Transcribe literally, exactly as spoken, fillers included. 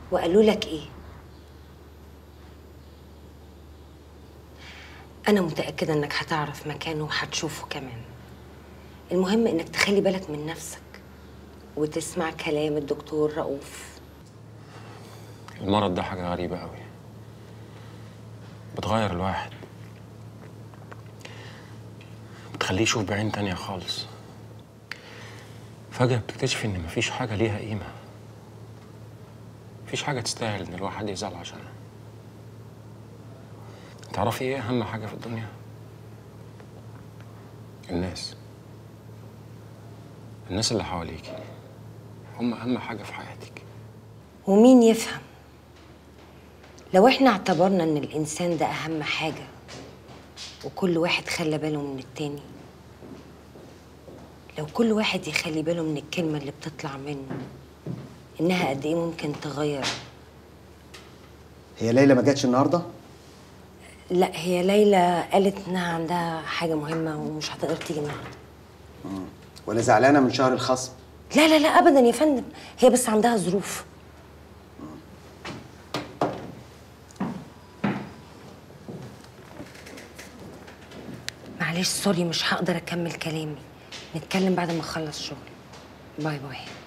وقالوا لك ايه؟ انا متاكده انك هتعرف مكانه وهتشوفه كمان. المهم انك تخلي بالك من نفسك وتسمع كلام الدكتور رؤوف. المرض ده حاجه غريبه قوي، بتغير الواحد، بتخليه يشوف بعين تانية خالص. فجأة بتكتشف إن مفيش حاجة ليها قيمة، مفيش حاجة تستاهل إن الواحد يزعل عشانها. تعرفي إيه أهم حاجة في الدنيا؟ الناس. الناس اللي حواليكي هم أهم حاجة في حياتك. ومين يفهم؟ لو احنا اعتبرنا ان الانسان ده اهم حاجه وكل واحد خلى باله من التاني، لو كل واحد يخلي باله من الكلمه اللي بتطلع منه انها قد ايه ممكن تغير. هي ليلى ما جاتش النهارده؟ لا، هي ليلى قالت انها عندها حاجه مهمه ومش هتقدر تيجي النهارده. امم ولا زعلانه من شهر الخصم؟ لا لا لا ابدا يا فندم، هي بس عندها ظروف. معلش سوري، مش هقدر اكمل كلامي، نتكلم بعد ما اخلص شغل. باي باي.